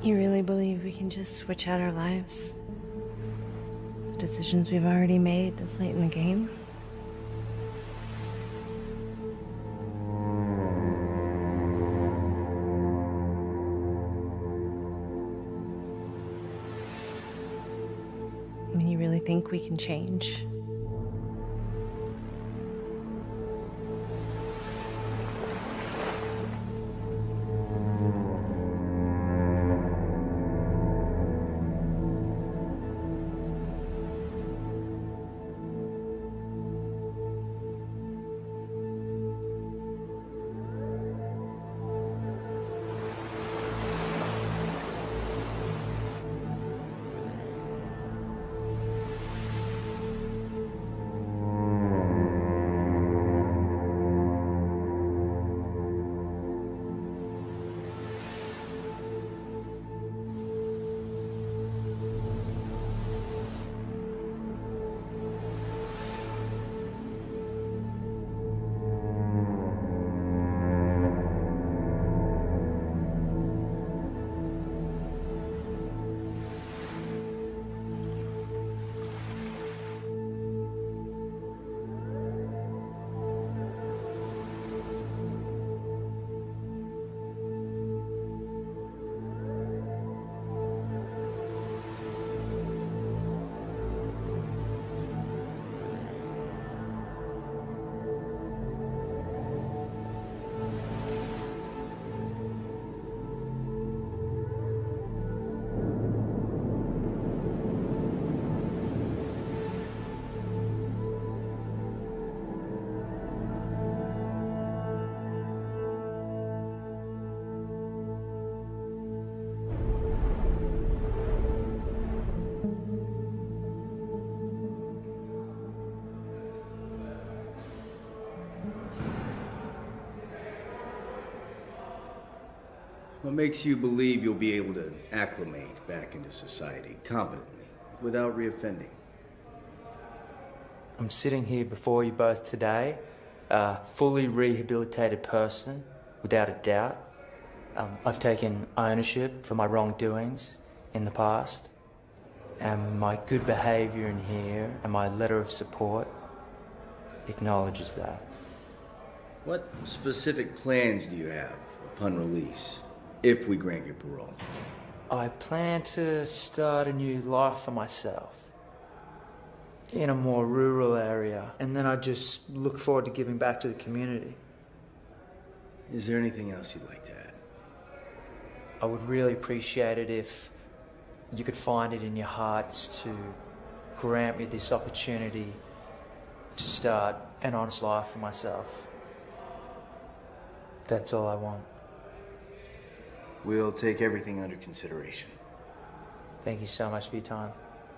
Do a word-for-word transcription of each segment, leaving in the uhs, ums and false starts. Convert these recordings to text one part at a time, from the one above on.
You really believe we can just switch out our lives? The decisions we've already made this late in the game? I mean, you really think we can change? What makes you believe you'll be able to acclimate back into society competently, without reoffending? I'm sitting here before you both today, a fully rehabilitated person, without a doubt. Um, I've taken ownership for my wrongdoings in the past, and my good behaviour in here and my letter of support acknowledges that. What specific plans do you have upon release, if we grant you parole? I plan to start a new life for myself in a more rural area, and then I just look forward to giving back to the community. Is there anything else you'd like to add? I would really appreciate it if you could find it in your hearts to grant me this opportunity to start an honest life for myself. That's all I want. We'll take everything under consideration. Thank you so much for your time.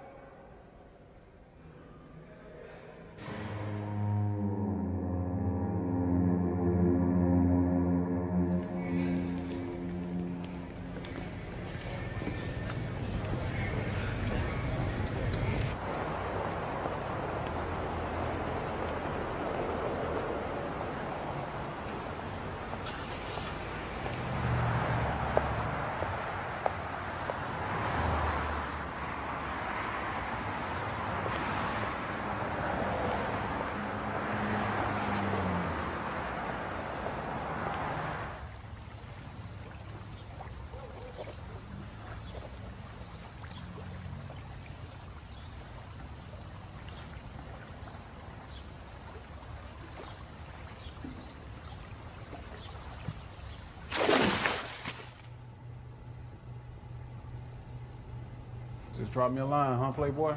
Just drop me a line, huh, Playboy?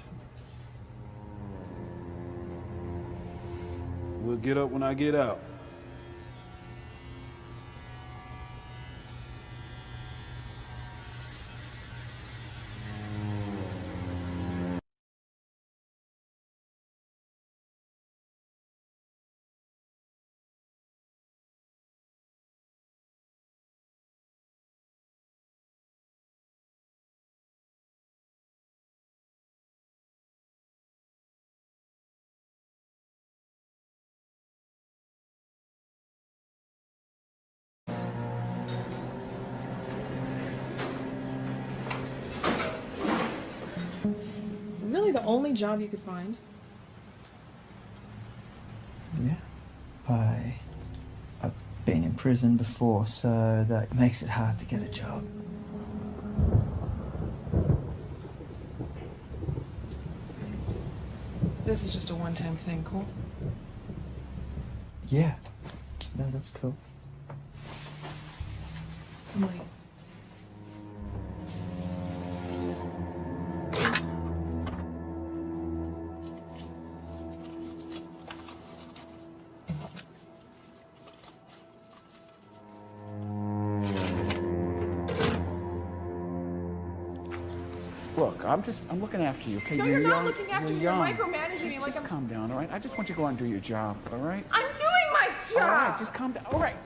We'll get up when I get out. really the only job you could find? Yeah. I... I've been in prison before, so that makes it hard to get a job. This is just a one-time thing, cool? Yeah. No, that's cool. I'm late. Look, I'm just, I'm looking after you, okay? No, you're you're not young, looking after you're me. You're young. micromanaging me Just, like just I'm... calm down, all right? I just want you to go out and do your job, all right? I'm doing my job! All right, just calm down. All right.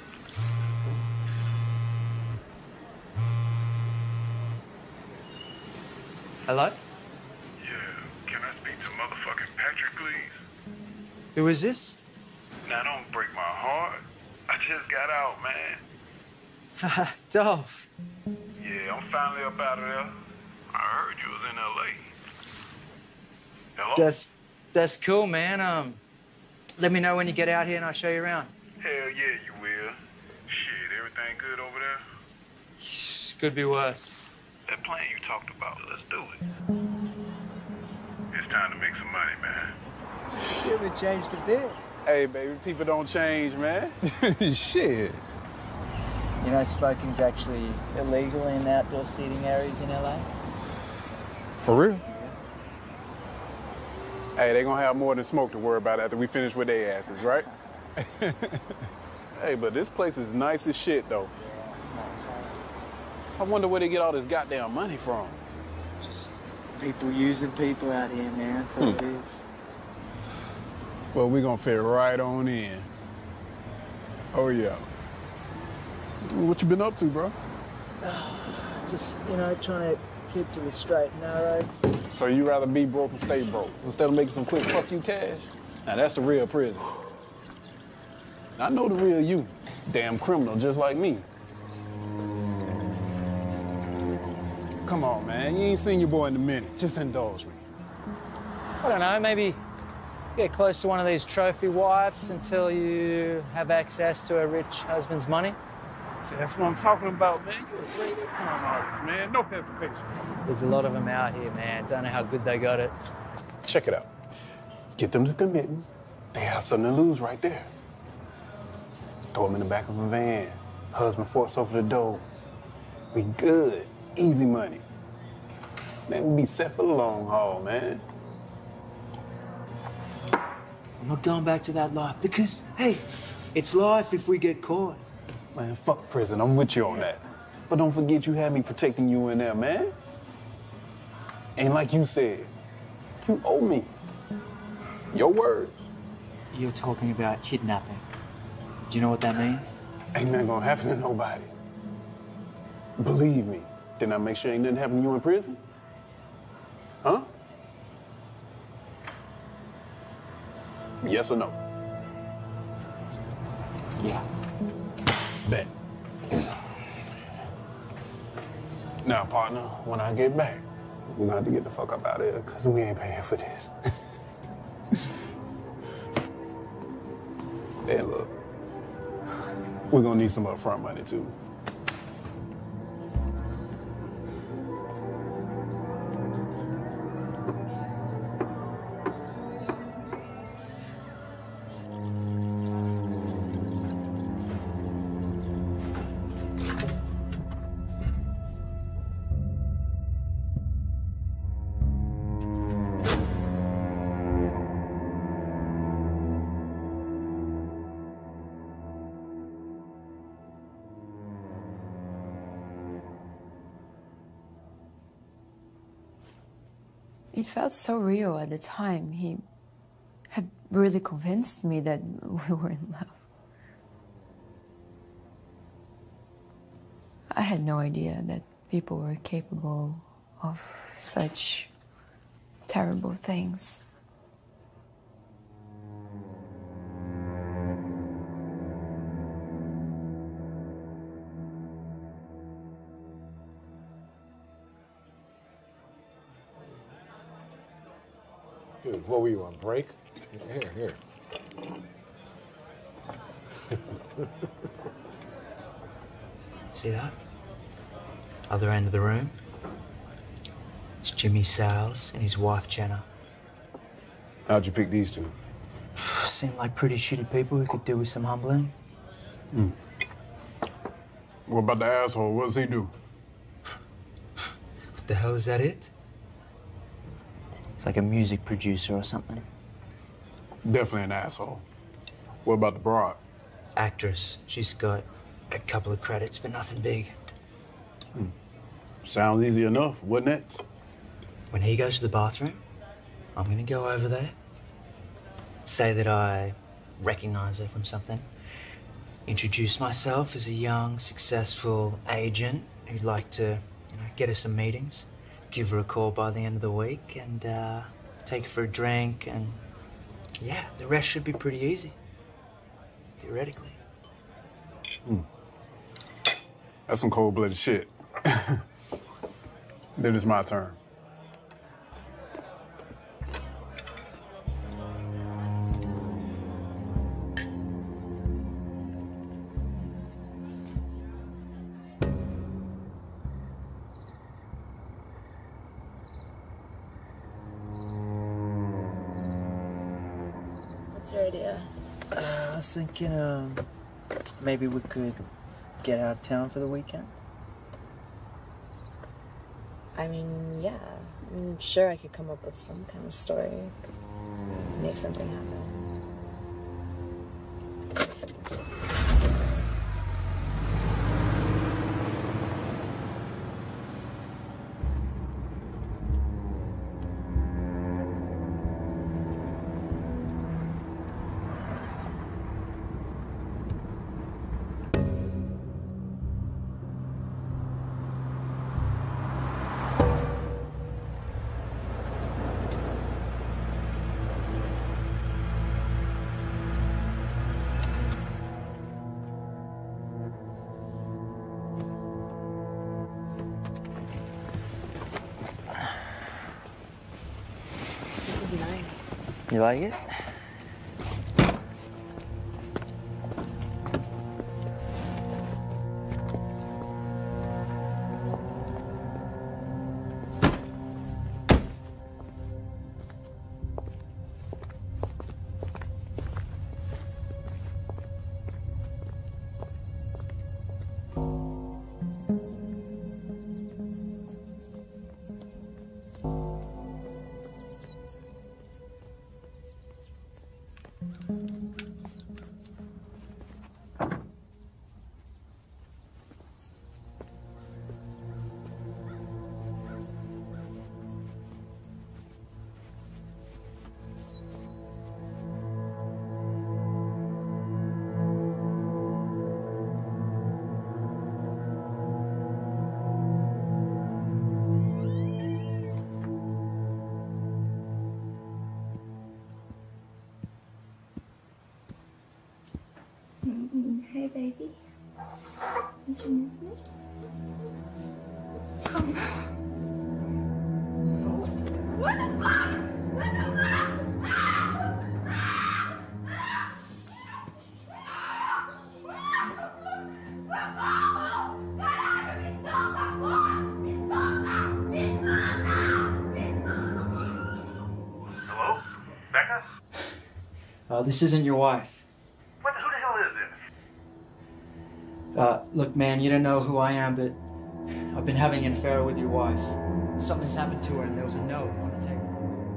Hello? Yeah, can I speak to motherfucking Patrick, please? Who is this? Now, don't break my heart. I just got out, man. Haha, Dolph. Yeah, I'm finally up out of there. I heard you was in L A. Hello? That's, that's cool, man. Um, let me know when you get out here and I'll show you around. Hell yeah, you will. Shit, everything good over there? Could be worse. That plan you talked about, let's do it. It's time to make some money, man. It would change a bit. Hey, baby, people don't change, man. Shit. You know, smoking's actually illegal in outdoor seating areas in L A. For real? Hey, they gonna have more than smoke to worry about after we finish with their asses, right? Hey, but this place is nice as shit, though. Yeah, it's nice. I wonder where they get all this goddamn money from. Just people using people out here, man. That's all Hmm. it is. Well, we gonna fit right on in. Oh, yeah. What you been up to, bro? Just, you know, trying to keep to the straight and narrow. So you rather be broke and stay broke instead of making some quick fuck you cash? Now that's the real prison. I know the real you. Damn criminal just like me. Come on, man. You ain't seen your boy in a minute. Just indulge me. I don't know, maybe get close to one of these trophy wives until you have access to a rich husband's money. See, that's what I'm talking about, man. You're a great con artist, man. No hesitation. There's a lot of them out here, man. Don't know how good they got it. Check it out. Get them to committing. They have something to lose right there. Throw them in the back of a van. Husband forks over the door. We good. Easy money. Man, we be set for the long haul, man. I'm not going back to that life because, hey, it's life if we get caught. Man, fuck prison. I'm with you on that. But don't forget you had me protecting you in there, man. And like you said, you owe me. Your words. You're talking about kidnapping. Do you know what that means? Ain't nothing gonna happen to nobody. Believe me. Didn't I make sure ain't nothing happen to you in prison? Huh? Yes or no? Yeah. Bet. Now, partner, when I get back, we're gonna have to get the fuck up out of here, because we ain't paying for this. And look, we're gonna need some upfront money, too. It felt so real at the time. He had really convinced me that we were in love. I had no idea that people were capable of such terrible things. Dude, what were you on break? Here, here. See that? Other end of the room. It's Jimmy Sales and his wife, Jenna. How'd you pick these two? Seem like pretty shitty people who could do with some humbling. Hmm. What about the asshole? What does he do? What the hell is that it? It's like a music producer or something. Definitely an asshole. What about the broad? Actress. She's got a couple of credits, but nothing big. Hmm. Sounds easy enough, wouldn't it? When he goes to the bathroom, I'm gonna go over there, say that I recognize her from something, introduce myself as a young, successful agent who'd like to, you know, get her some meetings, give her a call by the end of the week, and uh, take her for a drink, and yeah, the rest should be pretty easy, theoretically. Hmm. That's some cold-blooded shit. Then it's my turn. What's your idea? Uh, I was thinking, um, maybe we could get out of town for the weekend. I mean, yeah. I'm sure I could come up with some kind of story. Make something happen. This is nice. You like it? Hey, baby. Did you miss me? Come. What the fuck? What the fuck? Hello? Becca? Uh, this isn't your wife. What, who the hell is this? Uh, look, man, you don't know who I am, but I've been having an affair with your wife. Something's happened to her, and there was a note on the table.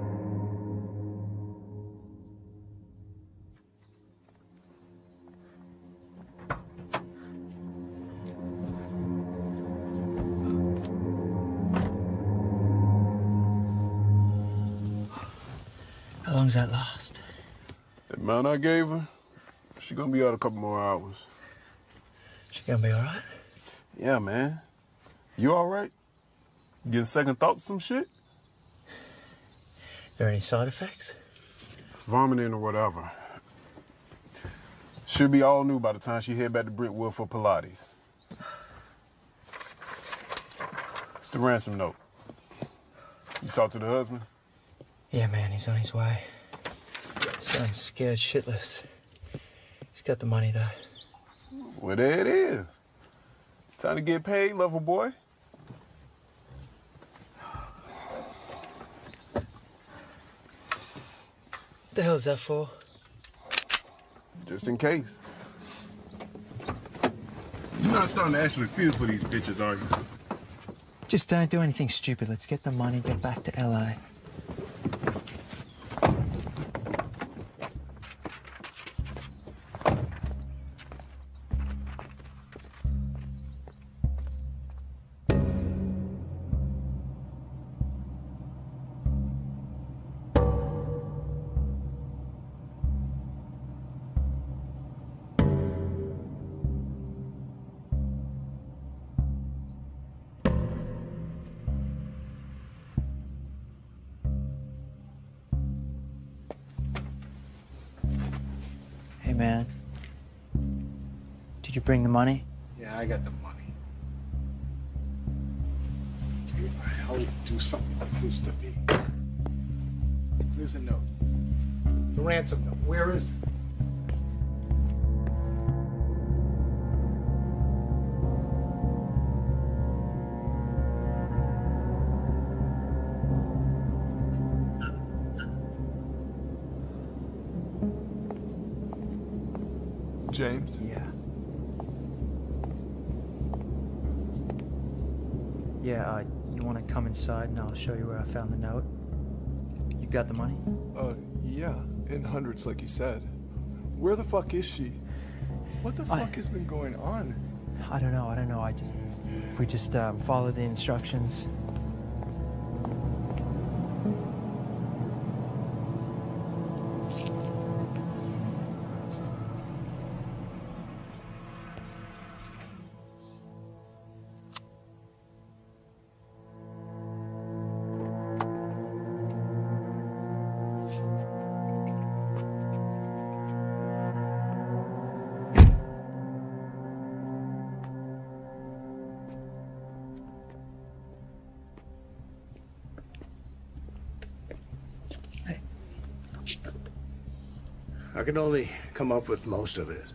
How long's that last? The amount I gave her, she gonna be out a couple more hours. She gonna be all right? Yeah, man. You all right? Getting second thoughts some shit? There any side effects? Vomiting or whatever. Should be all new by the time she head back to Brentwood for Pilates. It's the ransom note. You talk to the husband? Yeah, man, he's on his way. Sounds scared shitless. He's got the money, though. Well, there it is. Time to get paid, lover boy. What the hell is that for? Just in case. You're not starting to actually feel for these bitches, are you? Just don't do anything stupid. Let's get the money, get back to L A. Hey, man. Did you bring the money? Yeah, I got the money. Who the hell would do something like this to me? Here's a note. The ransom note. Where is it? James? Yeah. Yeah, uh, you want to come inside and I'll show you where I found the note? You got the money? Uh, yeah, in hundreds, like you said. Where the fuck is she? What the I- fuck has been going on? I don't know, I don't know. I just, if we just um, follow the instructions. I can only come up with most of it.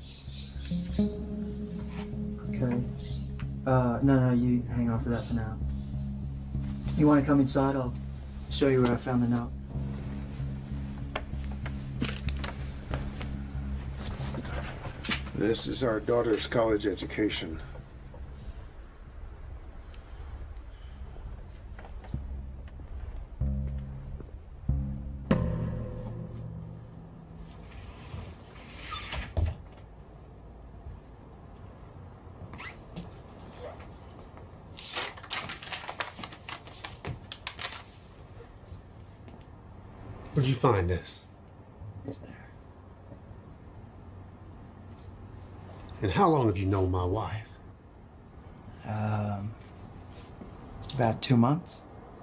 Okay. Uh, no, no, you hang on to that for now. You want to come inside? I'll show you where I found the note. This is our daughter's college education. Where'd you find this? It's there. And how long have you known my wife? Um, about two months.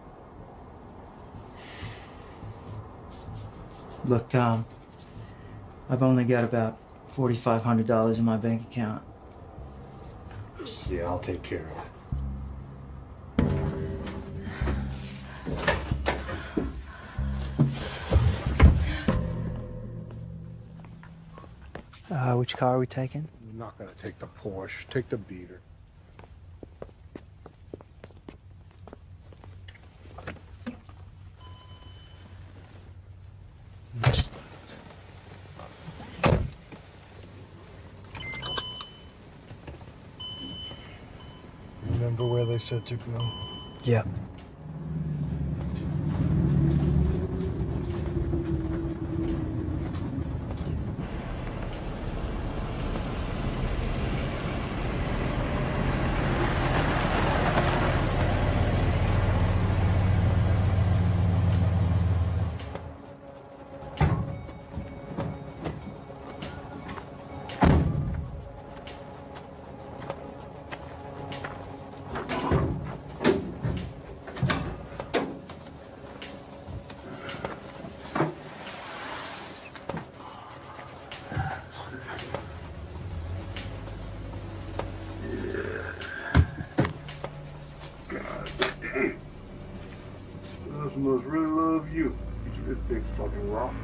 Look, um, I've only got about forty-five hundred dollars in my bank account. Yeah, I'll take care of it. Uh, which car are we taking? I'm not gonna take the Porsche. Take the beater. Remember where they said to go? Yep. Those must really love you. Get This big fucking rock.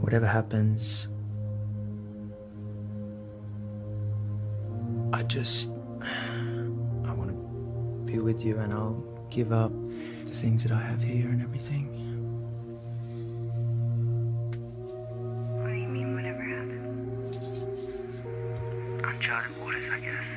whatever happens, I just, I want to be with you, and I'll give up the things that I have here and everything. What do you mean, whatever happens? Uncharted waters, I guess.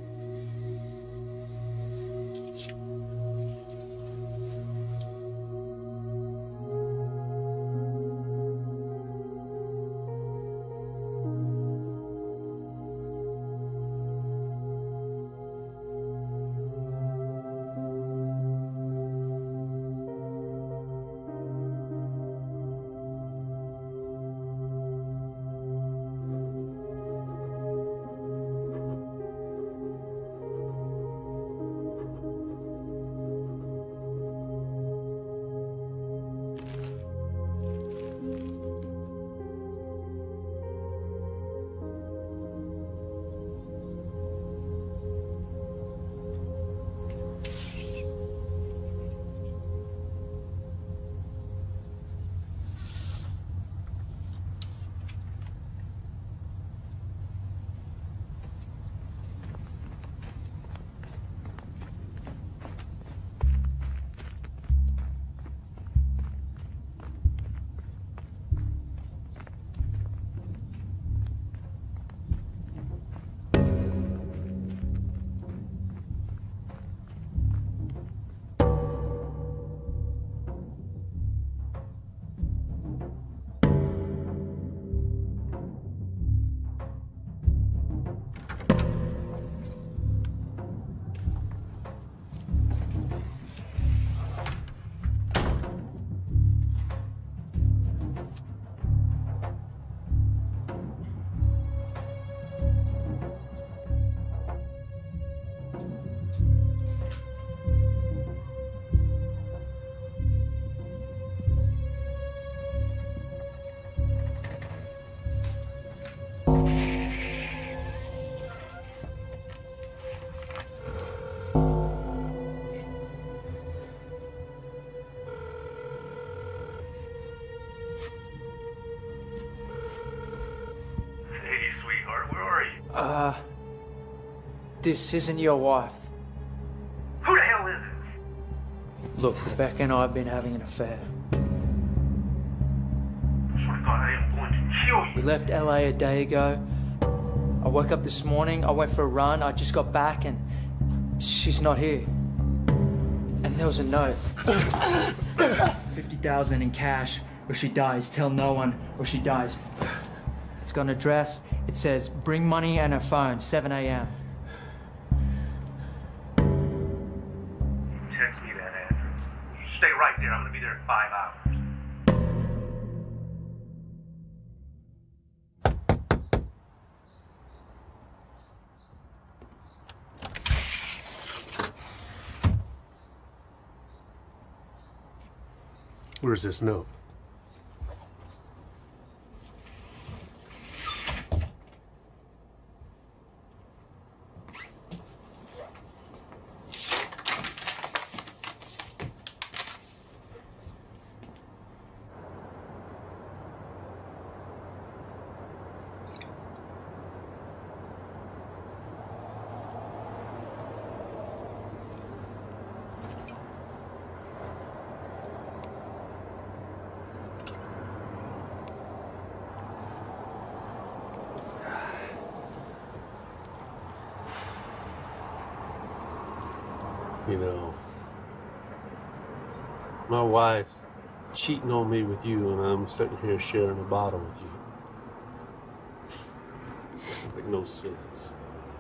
Uh, this isn't your wife. Who the hell is it? Look, Rebecca and I have been having an affair. I swear to God, I am going to kill you. We left L A a day ago. I woke up this morning, I went for a run, I just got back and she's not here. And there was a note. fifty thousand in cash, or she dies. Tell no one, or she dies. It's got an address. It says, bring money and her phone, seven A M Text me that address. You stay right there. I'm going to be there in five hours. Where's this note? You know, my wife's cheating on me with you, and I'm sitting here sharing a bottle with you. It makes no sense.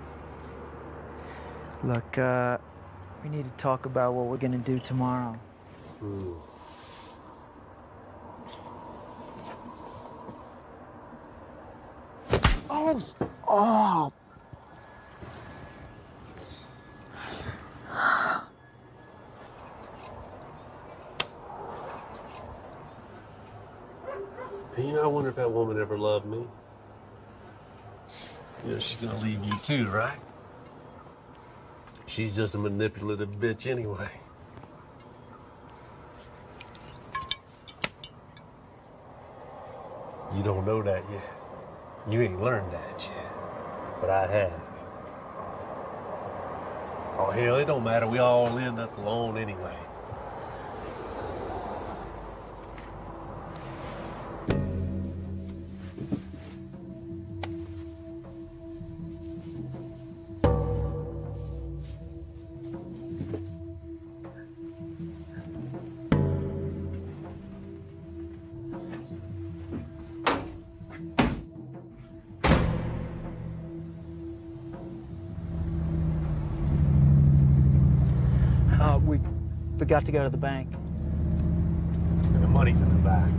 Look, uh, we need to talk about what we're gonna do tomorrow. Hmm. Oh! Oh! You know, I wonder if that woman ever loved me. You know, she's gonna leave you too, right? She's just a manipulative bitch anyway. You don't know that yet. You ain't learned that yet. But I have. Oh, hell, it don't matter. We all end up alone anyway. Uh, we forgot to go to the bank. And the money's in the back.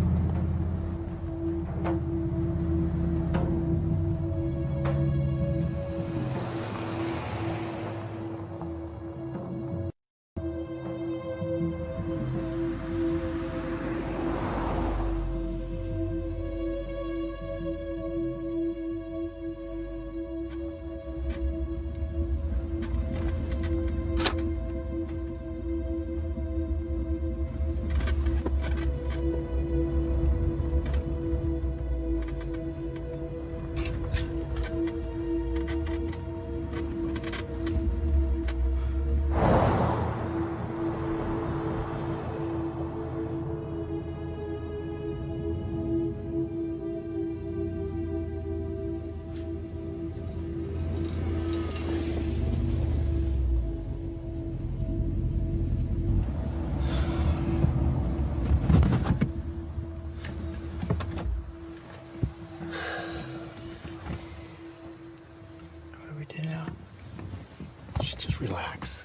Just relax.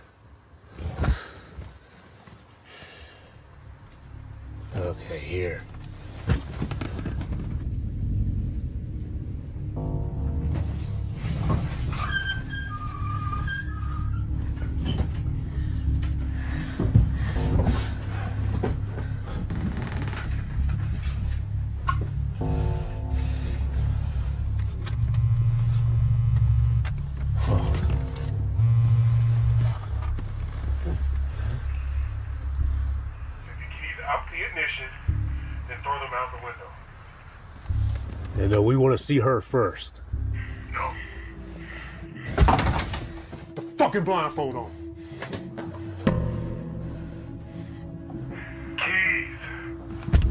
Okay, here. You know, we want to see her first. No. The fucking blindfold on. Keys.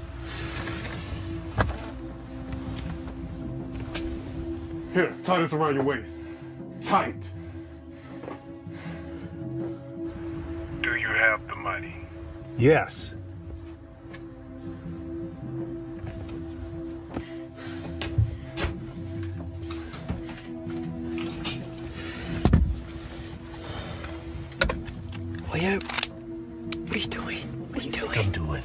Here, tie this around your waist. Tight. Do you have the money? Yes. Leo, what are you doing? What are you doing? I'm doing.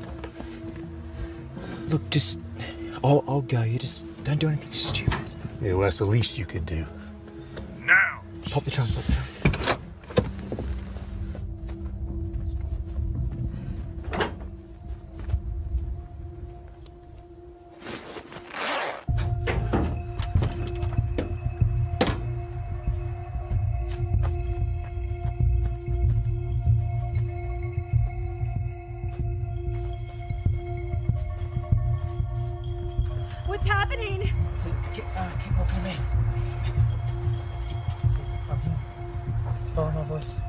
Look, just, I'll, I'll go. You just don't do anything stupid. Yeah, well, that's the least you could do. Now. Pop the trunk. Pop the trunk. What's happening? So, keep, uh, keep walking me. So, I'm here. Follow my voice.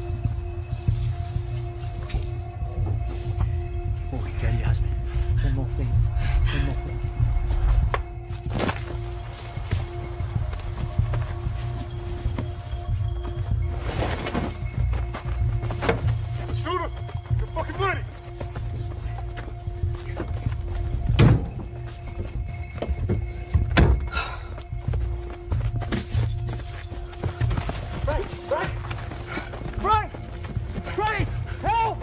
Keep walking. Go to your husband. One more thing. One more thing. Shoot her! Your fucking money! Frank! Frank! Frank! Frank! Help!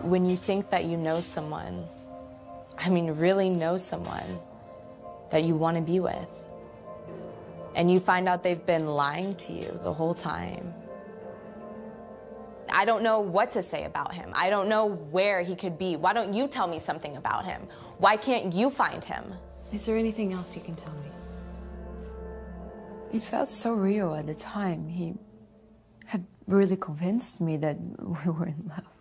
when you think that you know someone, I mean, really know someone that you want to be with, and you find out they've been lying to you the whole time. I don't know what to say about him. I don't know where he could be. Why don't you tell me something about him? Why can't you find him? Is there anything else you can tell me? It felt so real at the time. He had really convinced me that we were in love.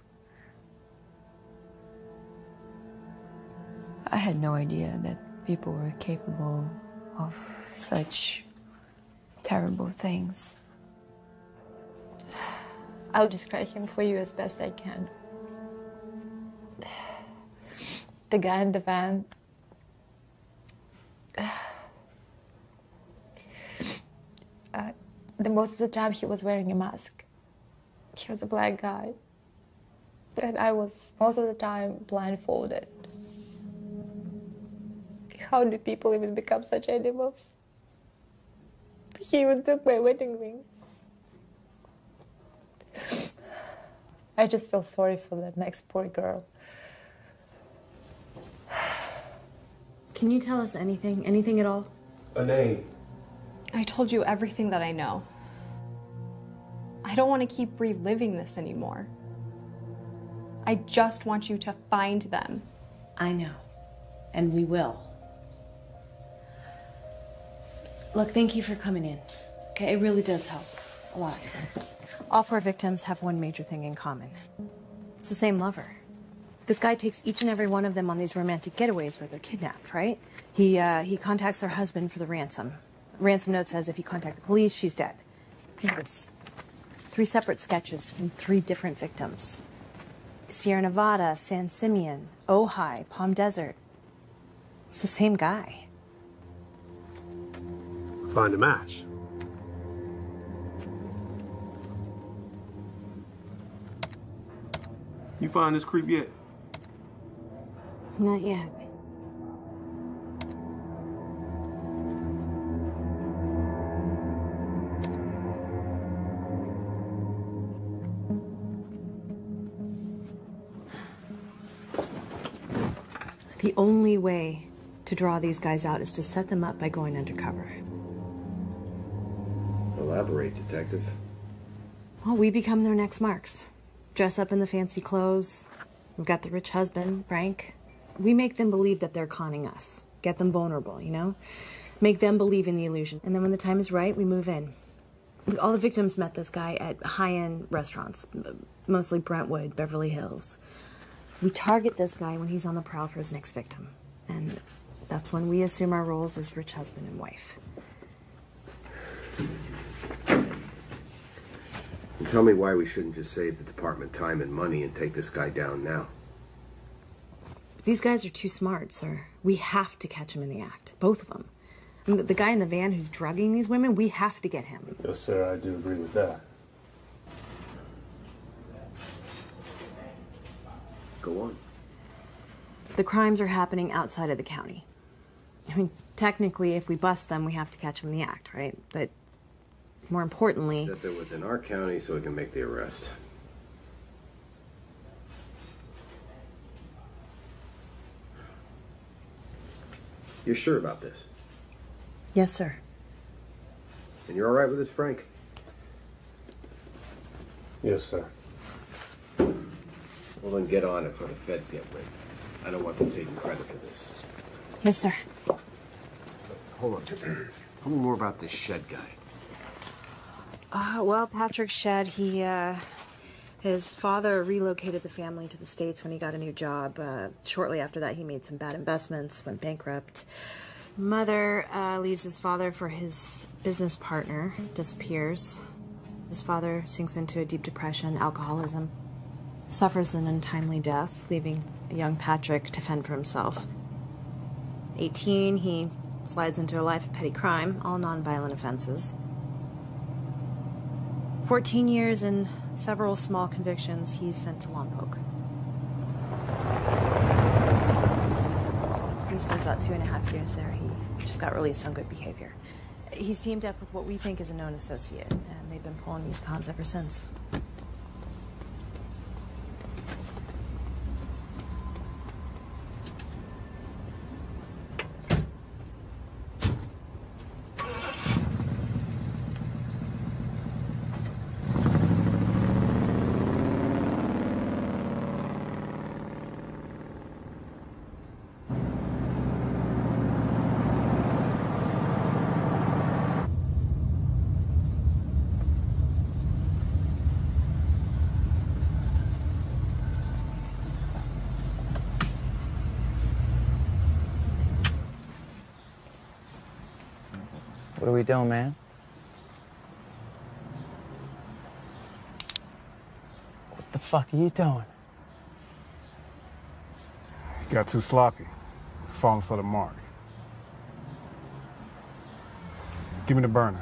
I had no idea that people were capable of such terrible things. I'll describe him for you as best I can. The guy in the van. Uh, the most of the time he was wearing a mask. He was a black guy. And I was most of the time blindfolded. How do people even become such animals? He even took my wedding ring. I just feel sorry for that next poor girl. Can you tell us anything? Anything at all? A name. I told you everything that I know. I don't want to keep reliving this anymore. I just want you to find them. I know. And we will. Look, thank you for coming in. Okay, it really does help. A lot. All four victims have one major thing in common. It's the same lover. This guy takes each and every one of them on these romantic getaways where they're kidnapped, right? He, uh, he contacts their husband for the ransom. Ransom note says if you contact the police, she's dead. Here's this. Three separate sketches from three different victims. Sierra Nevada, San Simeon, Ojai, Palm Desert. It's the same guy. Find a match. You find this creep yet? Not yet. The only way to draw these guys out is to set them up by going undercover. Elaborate, Detective. Well, we become their next marks. Dress up in the fancy clothes. We've got the rich husband, Frank. We make them believe that they're conning us. Get them vulnerable, you know? Make them believe in the illusion. And then when the time is right, we move in. All the victims met this guy at high-end restaurants, mostly Brentwood, Beverly Hills. We target this guy when he's on the prowl for his next victim. And that's when we assume our roles as rich husband and wife. And tell me why we shouldn't just save the department time and money and take this guy down now. These guys are too smart, sir. We have to catch them in the act. Both of them. I mean, the guy in the van who's drugging these women, we have to get him. Yes, sir, I do agree with that. Go on. The crimes are happening outside of the county. I mean, technically, if we bust them, we have to catch them in the act, right? But more importantly... That they're within our county so we can make the arrest. You're sure about this? Yes, sir. And you're all right with this, Frank? Yes, sir. Well, then get on it before the feds get wind. I don't want them taking credit for this. Yes, sir. Hold on. Tell me more about this Shed guy. Uh, well, Patrick Shed, he, uh, his father relocated the family to the States when he got a new job. Uh, shortly after that, he made some bad investments, went bankrupt. Mother uh, leaves his father for his business partner, disappears. His father sinks into a deep depression, alcoholism, suffers an untimely death, leaving a young Patrick to fend for himself. eighteen, he slides into a life of petty crime, all non-violent offenses. fourteen years and several small convictions, he's sent to Lompoc. He spends about two and a half years there. He just got released on good behavior. He's teamed up with what we think is a known associate, and they've been pulling these cons ever since. What are we doing, man? What the fuck are you doing? You got too sloppy. Falling for the mark. Give me the burner.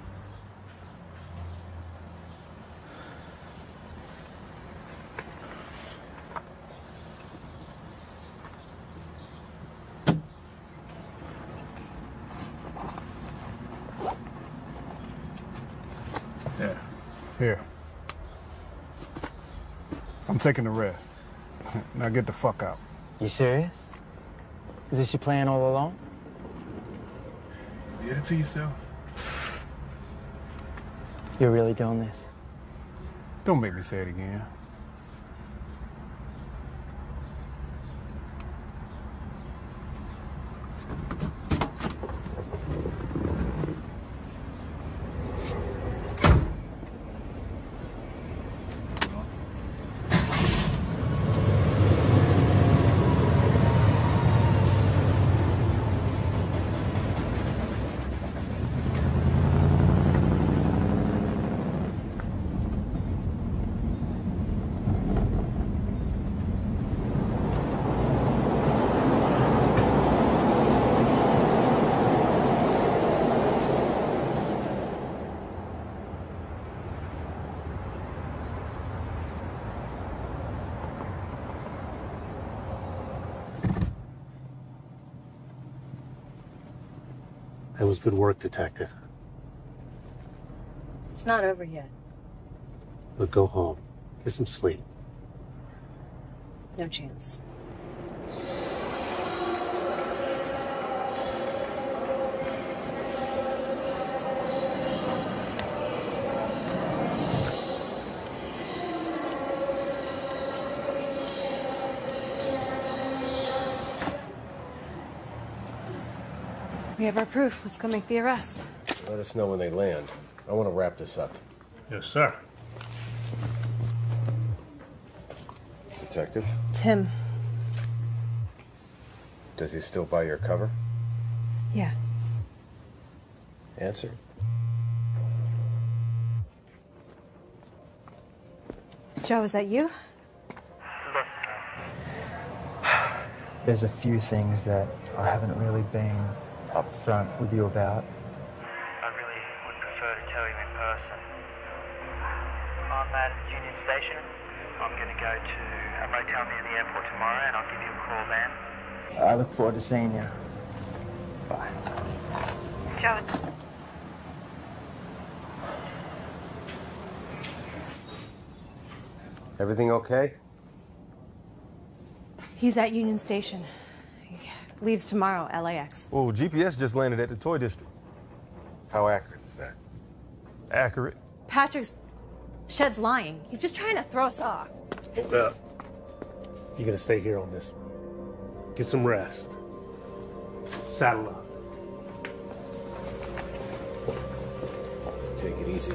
Yeah. Here. I'm taking the rest. Now get the fuck out. You serious? Is this your plan all along? You did it to yourself. You're really doing this? Don't make me say it again. That was good work, Detective. It's not over yet. But go home. Get some sleep. No chance. We have our proof. Let's go make the arrest. Let us know when they land. I want to wrap this up. Yes, sir. Detective? Tim. Does he still buy your cover? Yeah. Answer. Joe, is that you? There's a few things that I haven't really been up front with you about. I really would prefer to tell you in person. I'm at Union Station. I'm going to go to a motel near the airport tomorrow, and I'll give you a call then. I look forward to seeing you. Bye. Joe. Everything okay? He's at Union Station. He leaves tomorrow, L A X. Well, G P S just landed at the Toy District. How accurate is that? Accurate. Patrick's... Shed's lying. He's just trying to throw us off. Hold up. You're gonna stay here on this. Get some rest. Saddle up. Take it easy.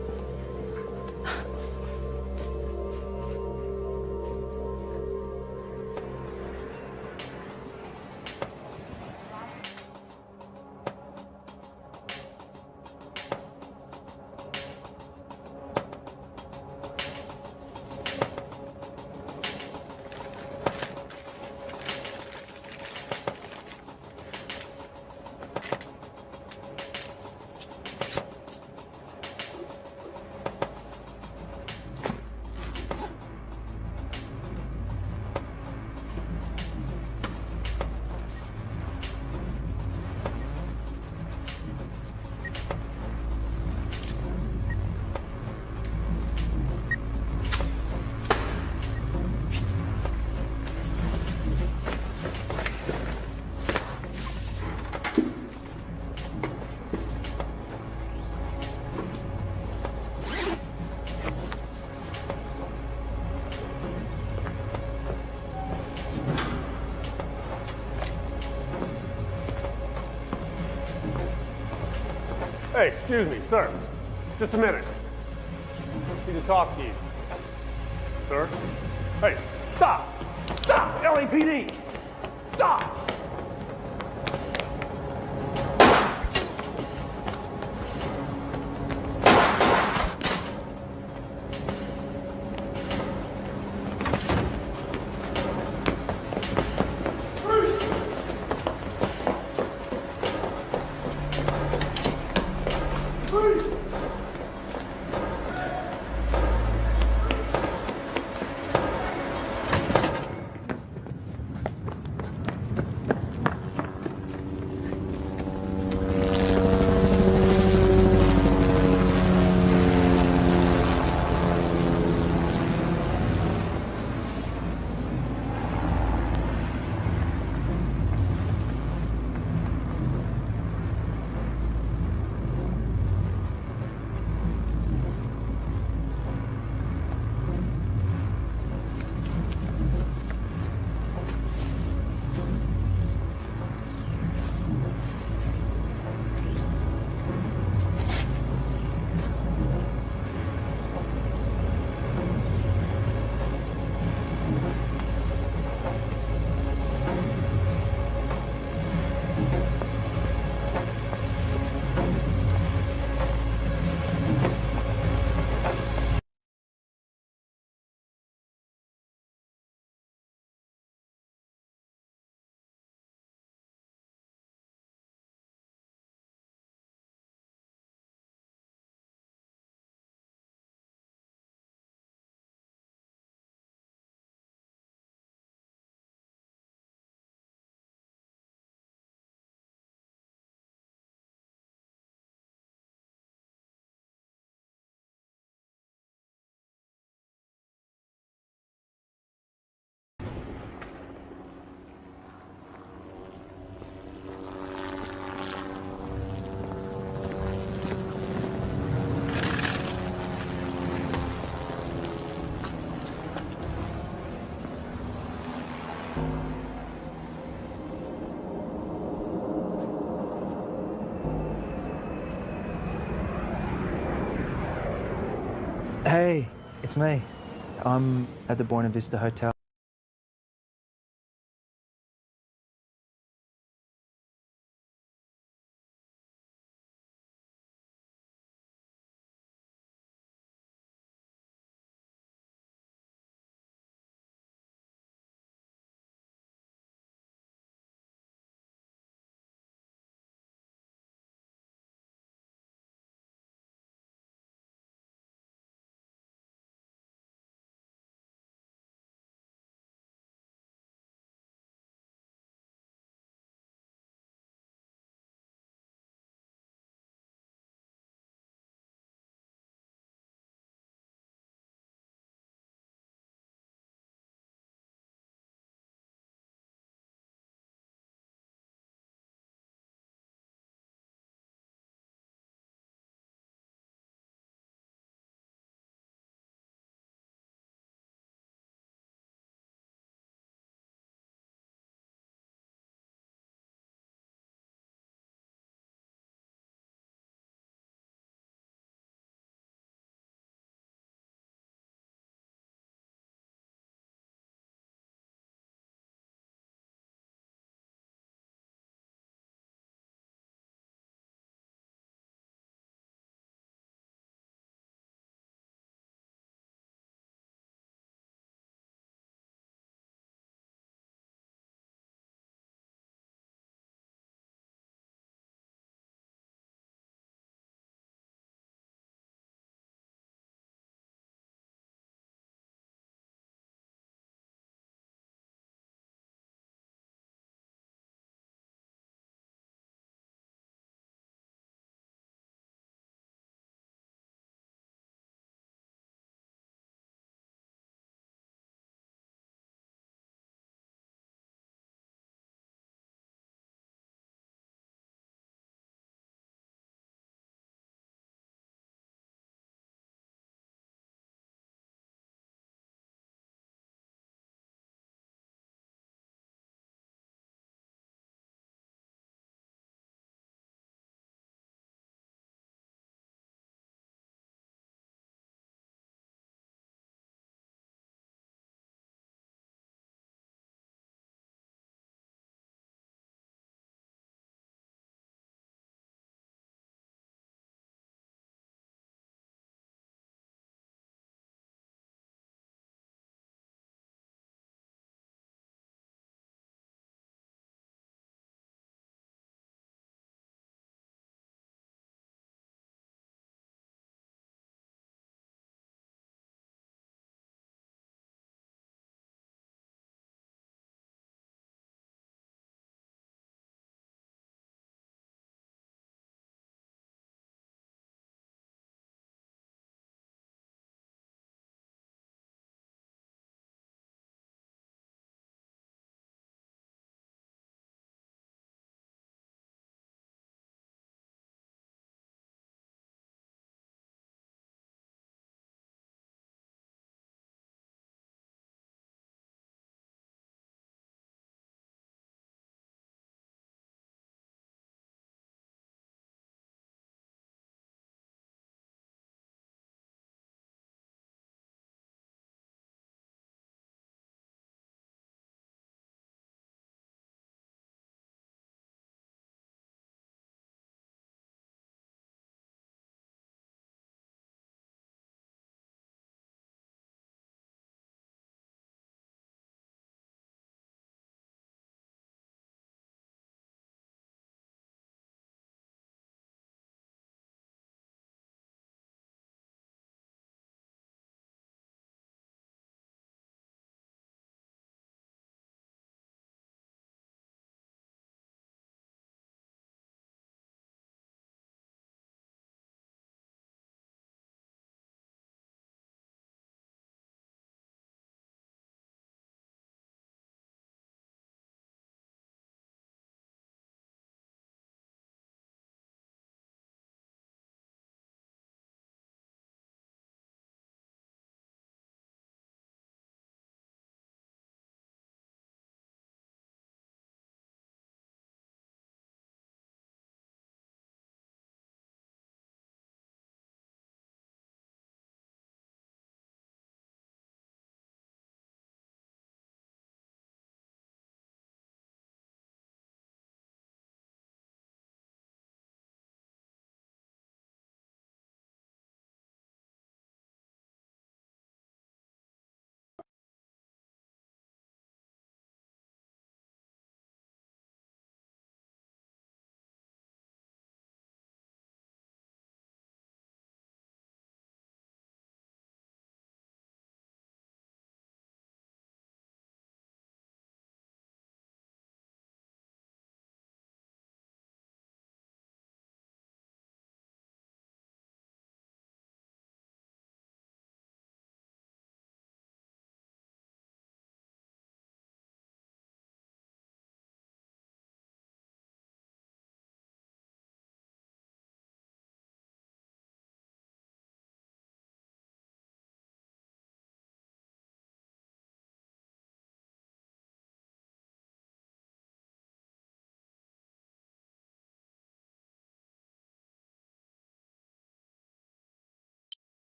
Hey, excuse me, sir. Just a minute. Need to talk to you. Sir? Hey, stop! Stop! L A P D! Stop! Hey, it's me. I'm at the Buena Vista Hotel.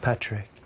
Patrick.